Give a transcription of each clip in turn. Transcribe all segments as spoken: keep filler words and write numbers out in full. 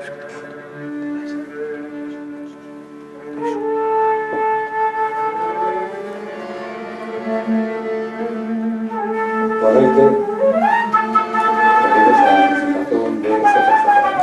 Boa noite. Benvidos á presentación de Sefer Sefarat.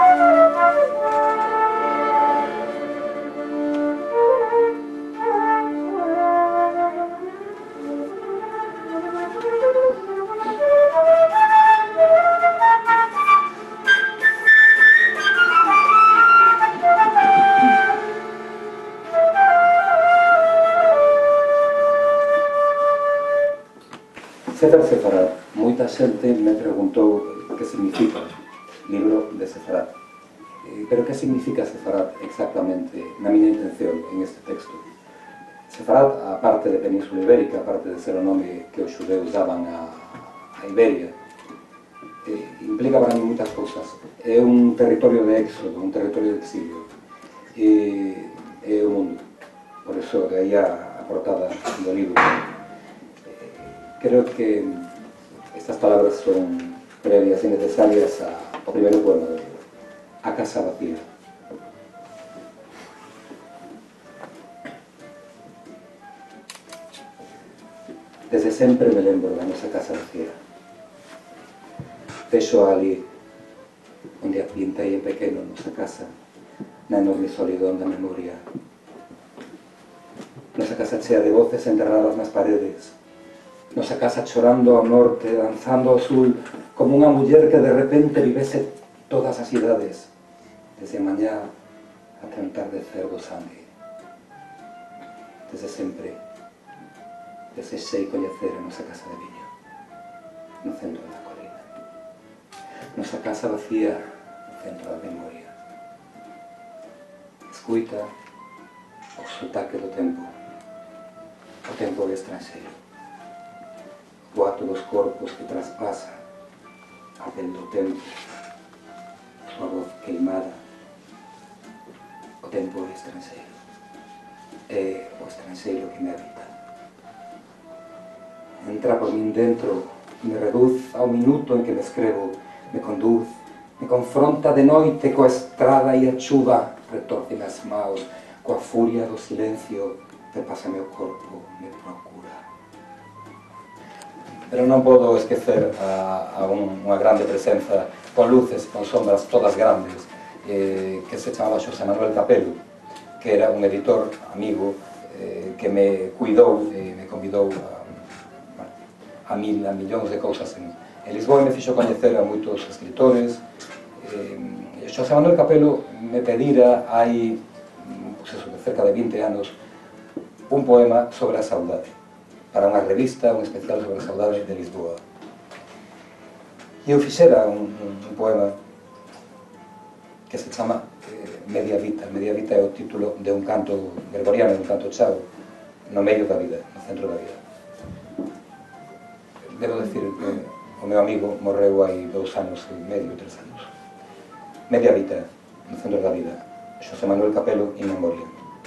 Sefer Sefarat. Moita xente me preguntou que significa libro de Sefarat. Eh, pero que significa Sefarat exactamente na miña intención en este texto? Sefarat, a parte de Península Ibérica, a parte de ser o nome que os xudeus daban a, a Iberia, eh, implica para mí moitas cousas. É un territorio de éxodo, un territorio de exilio. E é o mundo. Por eso, de aí a, a portada do libro. Creo que estas palabras son previas y necesarias ao primeiro poema do libro, A casa vacía. Desde sempre me lembro da nosa casa vacía. Vexo ali onde a pintei en pequeno nosa casa, na enorme solidón da memoria. Nosa casa chea de voces enterradas nas paredes, nosa casa chorando ao norte, danzando ao sul, como unha muller que de repente vivese todas as idades, desde a mañá ata o entardecer do sangue. Desde sempre desexei coñecer a nosa casa de viño, no centro da colina. Nosa casa vacía, no centro da memoria. Escuita o sotaque do tempo, o tempo estranxeiro. O ato dos corpos que traspasa a del do tempo, a súa voz queimada. O tempo é estranxeiro, é o estranxeiro que me habita. Entra por min dentro, me reduz ao minuto en que me escrevo, me conduz, me confronta de noite coa estrada e a chuva, retorce as maus, coa furia do silencio, repasa meu corpo, me procura. Pero non podo esquecer a, a un, unha grande presenza con luces, con sombras todas grandes, eh, que se chamaba Xosé Manuel Capelo, que era un editor amigo eh, que me cuidou e me convidou a, bueno, a mil, a millóns de cousas en, en Lisboa e me fixo coñecer a moitos escritores. eh, Xosé Manuel Capelo me pedira hai pues eso, cerca de vinte anos un poema sobre a saudade, para unha revista, un especial sobre a saudade de Lisboa. E eu fixera un, un, un poema que se chama eh, Media Vita. Media Vita é o título de un canto gregoriano, de un canto chao, no medio da vida, no centro da vida. Debo decir que o meu amigo morreu hai dous anos e medio, tres anos. Media Vita, no centro da vida. Xosé Manuel Capelo, in memoria.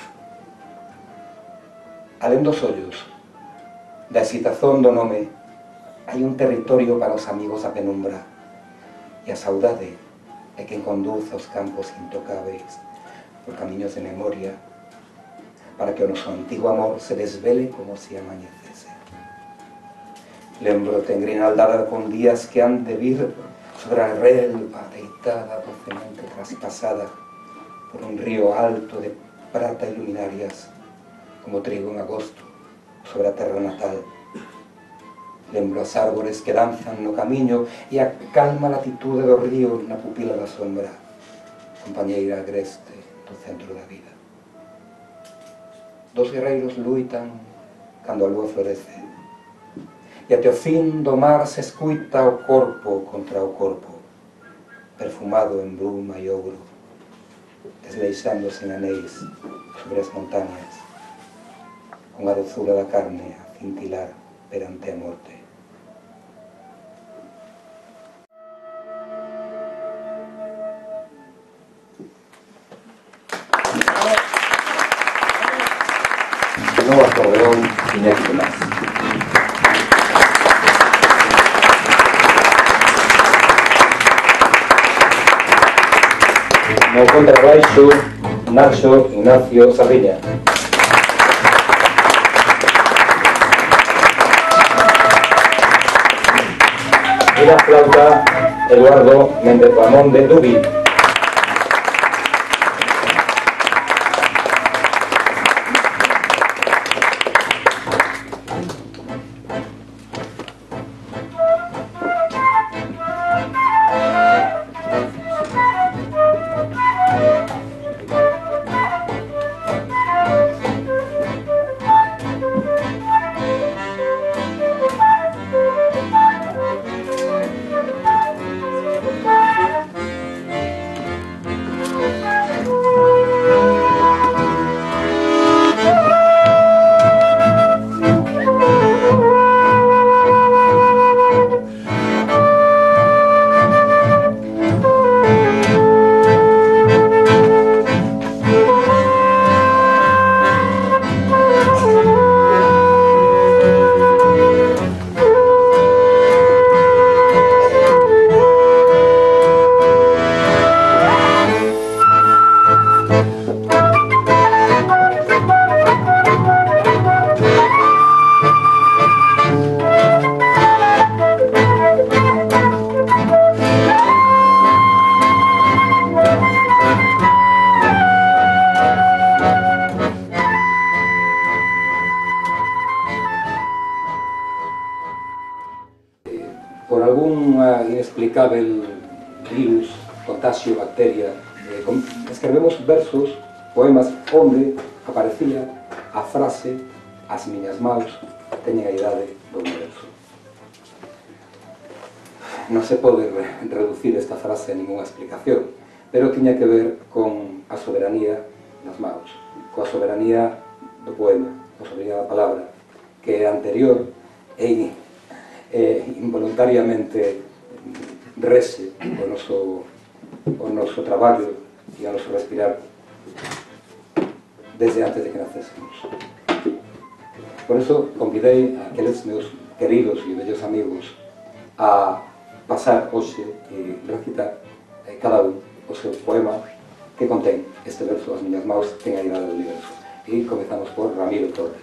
Alén dos ollos, da excitación do nome, hai un territorio para os amigos da penumbra, e a saudade é quen conduce aos campos intocáveis por camiños de memoria, para que o noso antigo amor se desvele como se amanhecese. Lembro-te en grinaldada con días que han de vir sobre a relva deitada, docemente traspasada por un río alto de prata e luminarias, como trigo en agosto, sobre a terra natal. Lembro as árbores que danzan no camiño e a calma latitude do río na pupila da sombra, compañeira agreste do centro da vida. Dos guerreiros luitan cando a lúa florece, e até o fin do mar se escuita o corpo contra o corpo, perfumado en bruma e ouro, desleixándose en anéis sobre as montañas, con a dozura da carne a cintilar perante a morte. No acordeón Iñaki Tomás. no contrabaixo, Nacho Ignacio Sardiña. E na flauta, Eduardo Méndez Ramón de Dubi. Por algún inexplicável virus, contagio, bacteria, eh, escrevemos versos, poemas, onde aparecía a frase "as miñas maus teñen a idade do universo". Non se pode reducir esta frase a ninguna explicación, pero tiña que ver con a soberanía das maus, coa soberanía do poema, coa soberanía da palabra, que é anterior e eh, involuntariamente rese o noso, o noso traballo e o noso respirar desde antes de que nacésemos. Por eso convidei a aqueles meus queridos e bellos amigos a pasar hoxe e recitar eh, cada un o seu poema que contén este verso "As miñas maus ten a idade do universo". E comezamos por Ramiro Torres.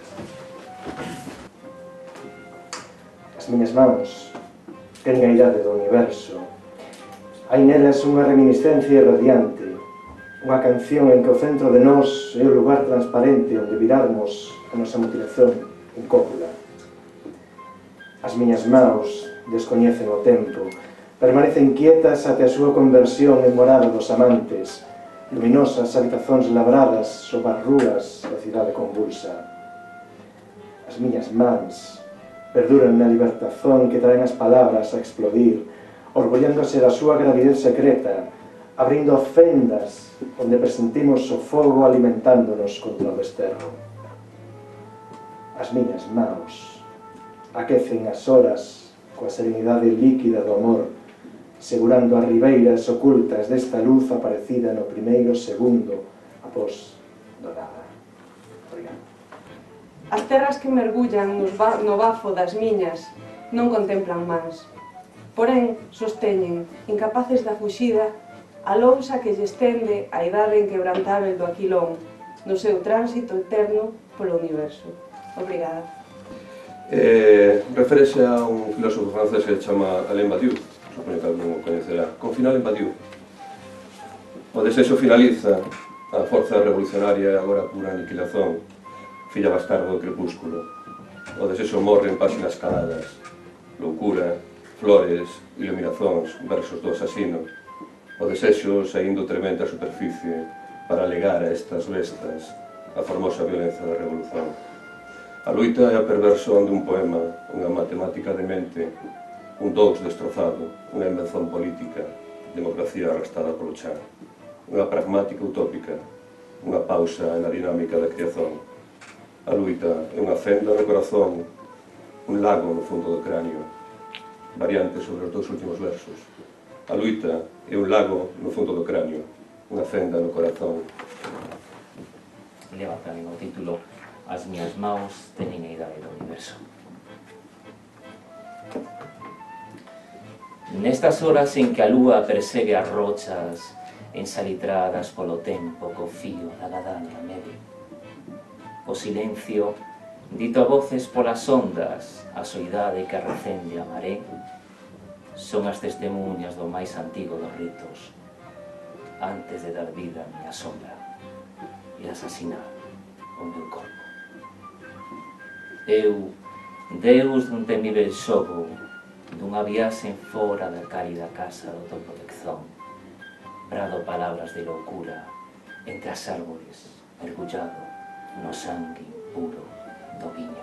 As miñas mans teñen a idade do universo. Hai nelas unha reminiscencia radiante, unha canción en que o centro de nós é o lugar transparente onde virarmos a nosa mutilación en cópula. As miñas mans descoñecen o tempo, permanecen quietas até a súa conversión en morada dos amantes, luminosas habitacións labradas sobre as rúas da cidade convulsa. As miñas mans perduran na libertación que traen as palabras a explodir, orgullándose da súa gravidez secreta, abrindo fendas onde presentimos o fogo alimentándonos contra o desterro. As miñas maus aquecen as horas coa serenidade líquida do amor, segurando as ribeiras ocultas desta luz aparecida no primeiro segundo após do nada. Obrigado. As terras que mergullan no bafo das miñas non contemplan mans, porén sosteñen, incapaces da fuxida, a lousa que lle estende a idade inquebrantável do aquilón no seu tránsito eterno polo universo. Obrigada. Eh, reférese a un filósofo francés que se chama Alain Badiou, supoño que alguén o coñecerá, con final en Badiou. O desexo finaliza, a forza revolucionaria e agora pura aniquilación, filla bastardo do crepúsculo. O desexo morre en páxinas caladas, loucura, flores, iluminacións, versos do asasino. O desexo saindo tremenda a superficie para alegar a estas bestas a formosa violencia da revolución. A loita é a perversión dun poema, unha matemática de mente, un dous destrozado, unha invención política, democracia arrastada polo chan, unha pragmática utópica, unha pausa na dinámica da creación. A loita é unha fenda no corazón, un lago no fundo do cráneo, variante sobre os dous últimos versos. A loita é un lago no fundo do cráneo, unha fenda no corazón. Leva tamén o título "As miñas maus teñen a idade do universo". Nestas horas en que a lúa persegue as rochas ensalitradas polo tempo co fío da gadaña medio. O silencio, dito a voces polas ondas, a soidade que recende a maré, son as testemunhas do máis antigo dos ritos, antes de dar vida a miña sombra e asasinar o meu corpo. Eu, Deus dun temível xogo, dunha viaxe fora da cálida casa do topo de Exón, brado palabras de loucura entre as árbores, mergullado no sangue puro do viño.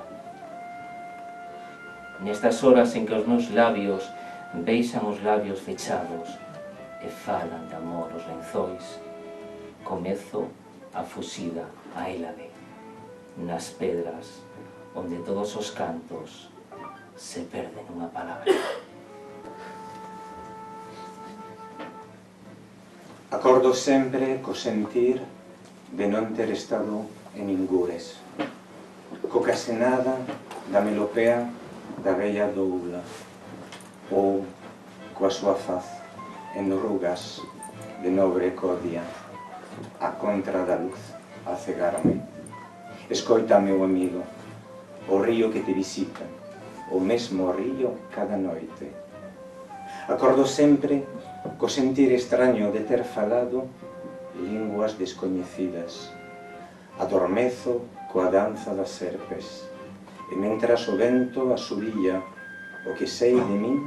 Nestas horas en que os meus labios beixan os labios fechados e falan de amor os lenzois, comezo a fuxida a Hélade, nas pedras onde todos os cantos se perden unha palabra. Acordo sempre co sentir de non ter estado en Ingures, co case nada da melopea da bella doula, ou coa súa faz en rugas de nobre codia, a contra da luz a cegarme. Escoita, meu amigo, o río que te visita, o mesmo río cada noite. Acordo sempre co sentir extraño de ter falado linguas descoñecidas. Adormezo coa danza das serpes, e mentras o vento asubía o que sei de min,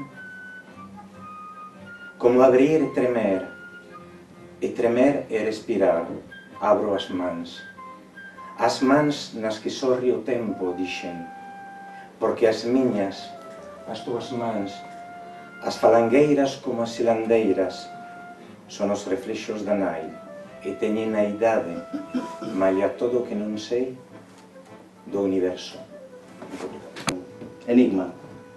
como abrir e tremer, e tremer e respirar, abro as mans. As mans nas que sorre o tempo, dixen, porque as miñas, as túas mans, as falangueiras como as silandeiras, son os reflexos da nai, e teñen a idade, malia todo o que non sei, do universo. Enigma.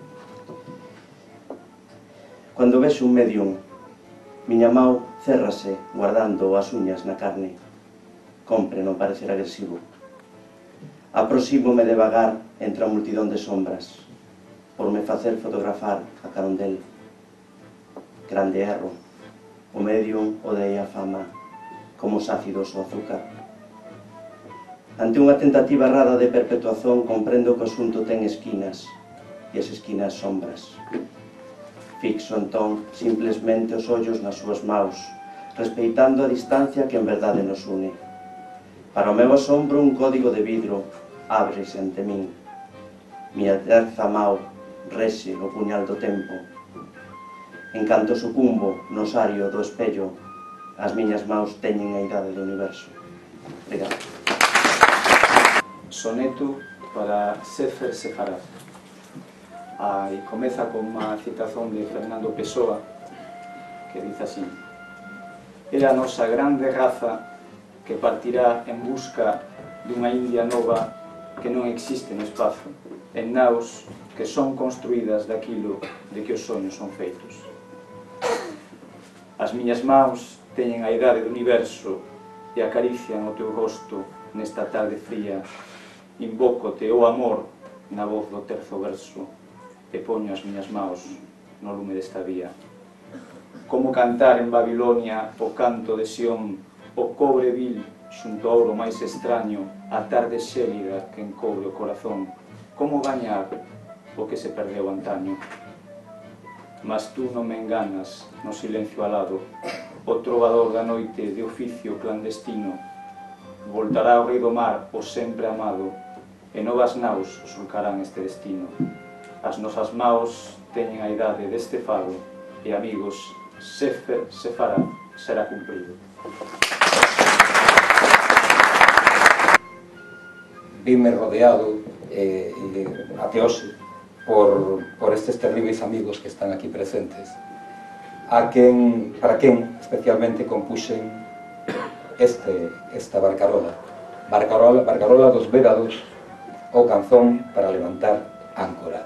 Cando vexo un medium, miña mau cérrase guardando as uñas na carne. Compre non parecer agresivo. Aproxímome devagar entre a multidón de sombras, por me facer fotografar a carón del. Grande erro. O medium odeia a fama, como os ácidos o azúcar. Ante unha tentativa errada de perpetuación, comprendo que o asunto ten esquinas, e as esquinas sombras. Fixo, entón, simplesmente os ollos nas súas maus, respeitando a distancia que en verdade nos une. Para o meu asombro, un código de vidro ábrese ante min. Miña terza mau rexe o puñal do tempo. En canto sucumbo no osario do espello, as miñas maus teñen a idade do universo. Obrigado. Soneto para Sefer Sefarad. Ah, e comeza con unha citación de Fernando Pessoa que dice así: era a nosa grande raza que partirá en busca dunha India nova que non existe no espazo, en naus que son construídas daquilo de que os soños son feitos. As miñas maus teñen a idade do universo e acarician o teu rosto nesta tarde fría. Invócote, o amor, na voz do terzo verso, e poño as miñas maus no lume desta vía. Como cantar en Babilonia o canto de Sión, o cobre vil xunto ao ouro máis extraño, a tarde xélida que encobre o corazón. Como gañar o que se perdeu antaño? Mas tú non me enganas no silencio alado, o trovador da noite de oficio clandestino. Voltará ao rei do mar, o sempre amado, e novas naus surcarán este destino. As nosas maus teñen a idade deste fado, e amigos, Sefer Sefarad será cumprido. Vime rodeado, eh, até hoxe, por, por estes terribles amigos que están aquí presentes, a quen, para quen especialmente compuxen este, esta barcarola, barcarola, barcarola dos Védados, ou canzón para levantar áncora.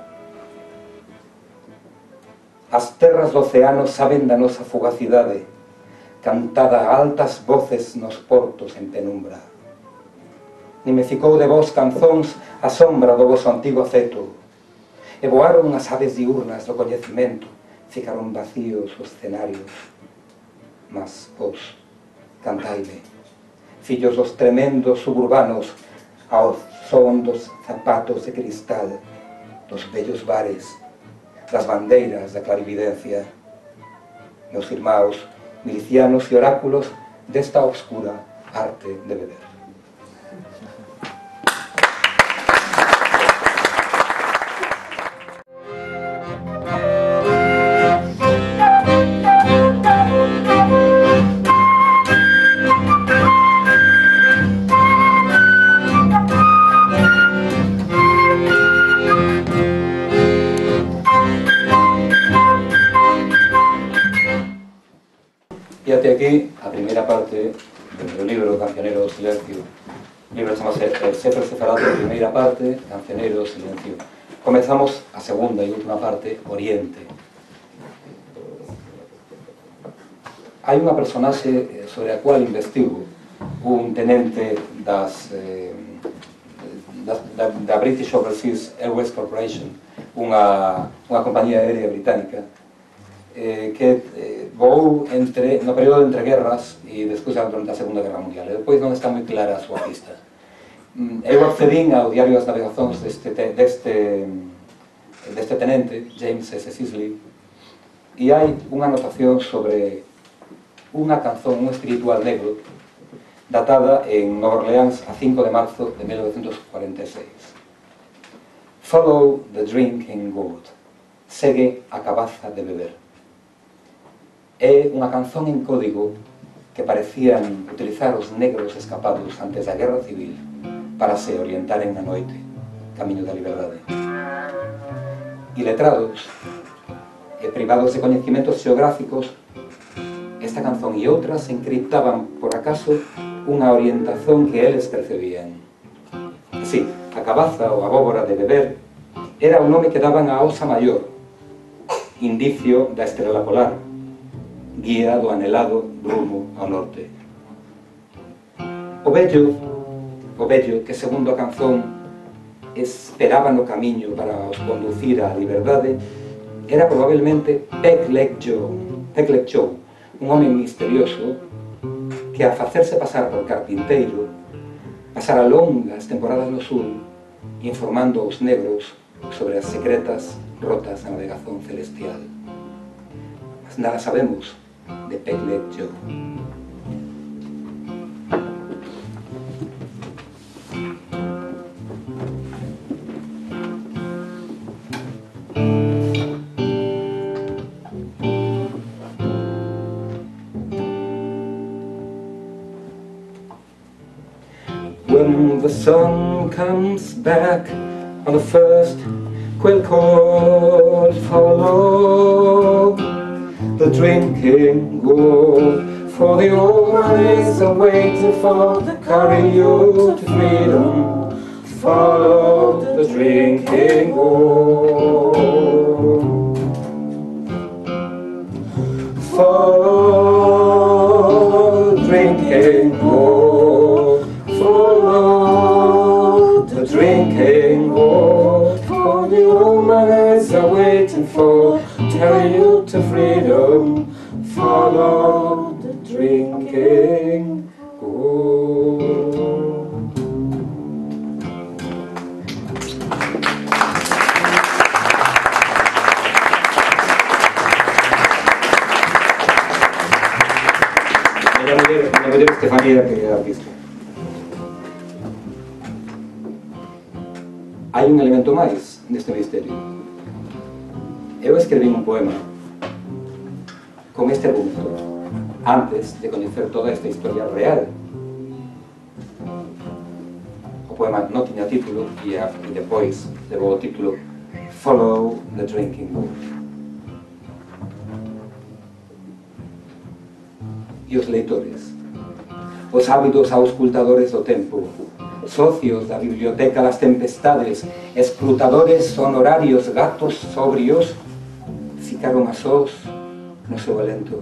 As terras do océano saben da nosa fugacidade, cantada a altas voces nos portos en penumbra. Nimecicou de vos canzóns a sombra do voso antigo aceto, e voaron as aves diurnas do coñecimento, ficaron vacíos os escenarios, mas vos cantaime. Fillos dos tremendos suburbanos, ao son dos zapatos de cristal, dos bellos bares, das bandeiras da clarividencia. Meus irmãos, milicianos e oráculos desta obscura arte de beber. E até aquí a primeira parte do libro Cancionero do Silencio. O libro chamase sempre separado da primeira parte, Cancionero do Silencio. Comezamos a segunda e última parte, Oriente. Hai unha personaxe sobre a cual investigo, un tenente das, eh, da, da, da British Overseas Airways Corporation, unha, unha compañía aérea británica, eh, que eh, voou entre, no período entre guerras e despois durante a Segunda Guerra Mundial. E depois non está moi clara a súa pista. Eu accedín ao diario das navegacións deste, deste, deste tenente, James S. Sisley, e hai unha anotación sobre unha canzón, un espiritual negro, datada en Nova Orleans a cinco de marzo de mil novecentos cuarenta e seis. Follow the drinking gourd. Segue a cabaza de beber. É unha canzón en código que parecían utilizar os negros escapados antes da Guerra Civil para se orientaren na noite, camiño da liberdade. Iletrados e privados de coñecimentos xeográficos, esta canzón e outras encriptaban, por acaso, unha orientación que eles percebían. Si, a cabaza ou a bóbora de beber era o nome que daban a Osa Maior, indicio da estrela polar, guía do anhelado rumo ao norte. O vello, o vello que, segundo a canzón, esperaba no camiño para os conducir á liberdade, era probablemente Peg Leg Joe, Peg Leg Joe, un home misterioso que, a facerse pasar por carpinteiro, pasara longas temporadas no sur informando aos negros sobre as secretas rotas da navegación celestial. Mas nada sabemos de Peg Leg Joe. When the sun comes back on the first quail call, follow the drinking gourd, for the old eyes are waiting for the carry you to freedom. Follow the drinking gourd. Follow the drinking gourd. Follow the drinking gourd, for the old eyes are waiting for carry you to freedom. Follow the drinking gourd. Miña muller, miña muller Estefanía, que é artista. Hai un elemento máis neste misterio. Eu escrevi un poema con este argumento antes de coñecer toda esta historia real. O poema non tiña título e, a, e depois levou o título Follow the Drinking Gourd. E os leitores, os ávidos auscultadores do tempo, socios da biblioteca das tempestades, escrutadores honorarios, gatos sobrios, ficaron a sós no seu alento.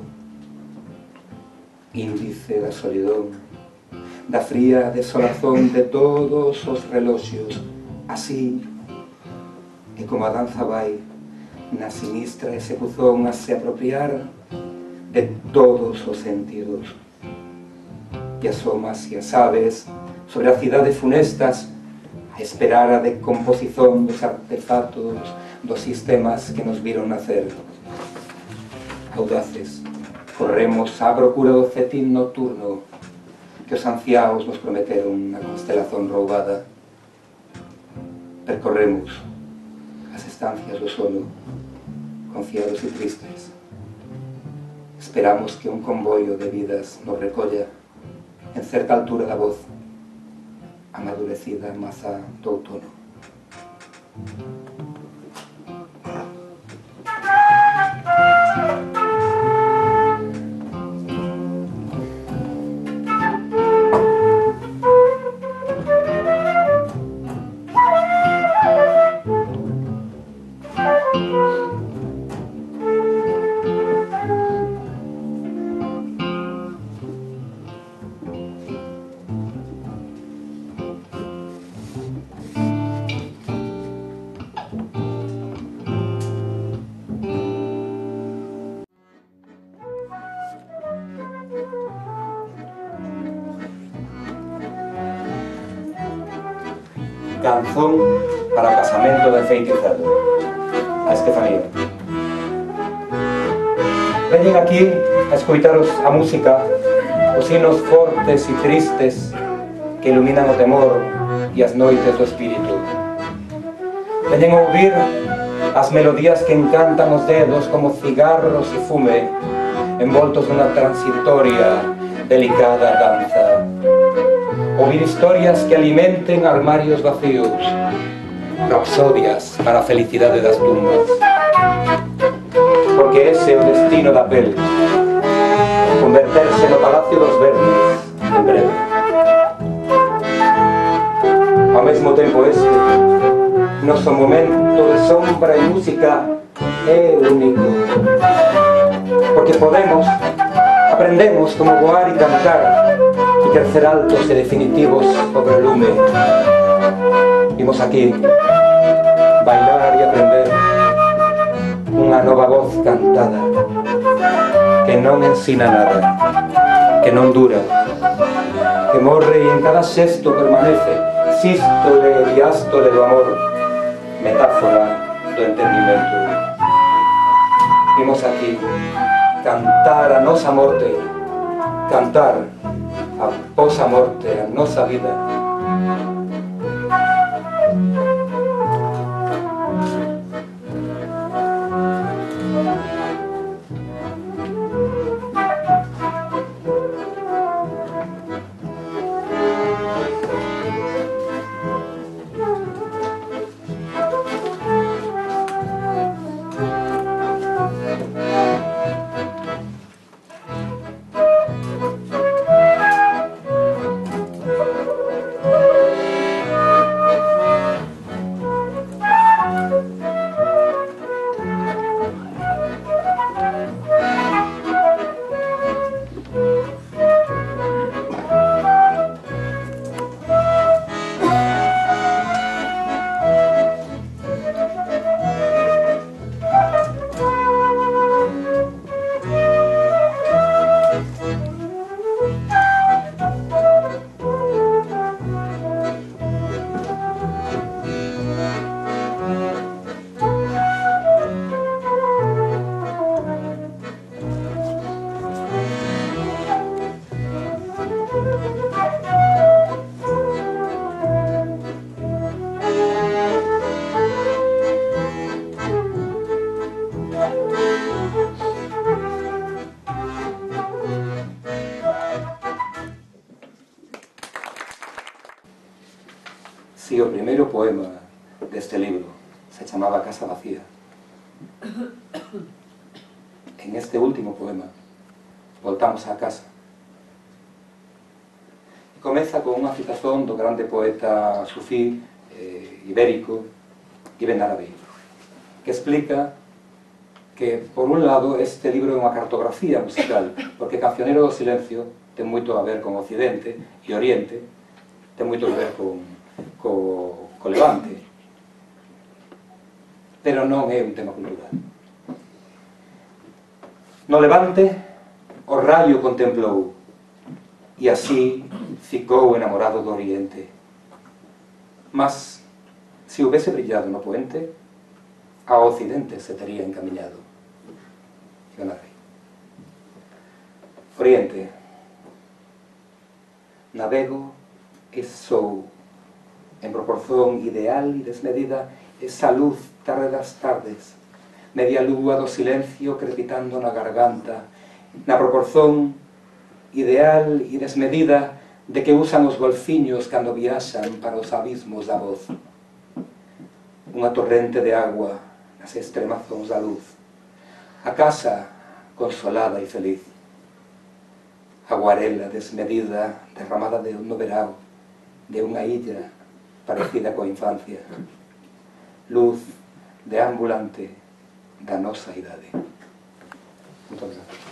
Índice da solidón, da fría desolazón de todos os reloxios, así que como a danza vai na sinistra execución a se apropiar de todos os sentidos. e asomas e as aves sobre as cidades funestas a esperar a decomposición dos artefatos dos sistemas que nos viron nacer. Audaces, corremos á procura do cetín nocturno que os anciaos nos prometeron na constelación roubada. Percorremos as estancias do sono, confiados e tristes. Esperamos que un convoio de vidas nos recolla en certa altura da voz, amadurecida maza do outono. Canzón para o casamento de feiticeiro, a Estefanía. Veñen aquí a escoitaros a música, os hinos fortes e tristes que iluminan o temor e as noites do espírito. Veñen a ouvir as melodías que encantan os dedos como cigarros e fume, envoltos nunha transitoria, delicada danza. Ouvir historias que alimenten armarios vacíos, rapsodias para a felicidade das tumbas. Porque ese é o destino da pele, converterse no Palacio dos Verdes, en breve. Ao mesmo tempo este, noso momento de sombra e música é único. Porque podemos, aprendemos como voar e cantar, y crecer altos y definitivos sobre el lume. Vimos aquí bailar y aprender unha nova voz cantada que non ensina nada, que non dura, que morre e en cada xesto permanece, sístole e diástole do amor, metáfora do entendimento. Vimos aquí cantar a nosa morte, cantar após a morte, a nosa vida. Si o primeiro poema deste libro se chamaba Casa Vacía, en este último poema voltamos á casa. E comeza con unha citación do grande poeta sufí eh, ibérico Ibn Arabi, que explica que, por un lado, este libro é unha cartografía musical, porque Cancionero do Silencio ten moito a ver con Occidente e Oriente, ten moito a ver con, co, co Levante, pero non é un tema cultural. No Levante, o raio contemplou, e así ficou enamorado do Oriente. Mas, se houvese brillado no puente, ao Occidente se tería encamiñado. Eu narrei. Oriente. Navego e sou, en proporción ideal e desmedida, esa luz tarde das tardes, media lúa do silencio crepitando na garganta, na proporción ideal e desmedida de que usan os golfiños cando viaxan para os abismos da voz. Unha torrente de agua nas extremazóns da luz. A casa consolada e feliz. Aguarela desmedida derramada de un verao, de unha illa parecida coa infancia. Luz de ambulante da nosa idade. Moitas gracias.